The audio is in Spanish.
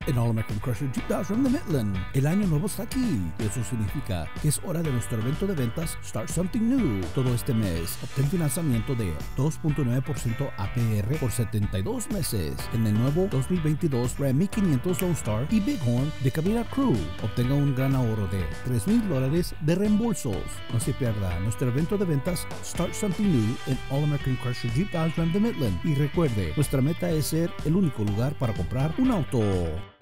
En All American Crusher Jeep Dodge Ram de Midland, el año nuevo está aquí. Eso significa que es hora de nuestro evento de ventas Start Something New. Todo este mes, obtén financiamiento de 2.9% APR por 72 meses en el nuevo 2022 Ram 1500 Lone Star y Bighorn de Cabina Crew. Obtenga un gran ahorro de $3,000 de reembolsos. No se pierda nuestro evento de ventas Start Something New en All American Crusher Jeep Dodge Ram de Midland. Y recuerde, nuestra meta es ser el único lugar para comprar un auto.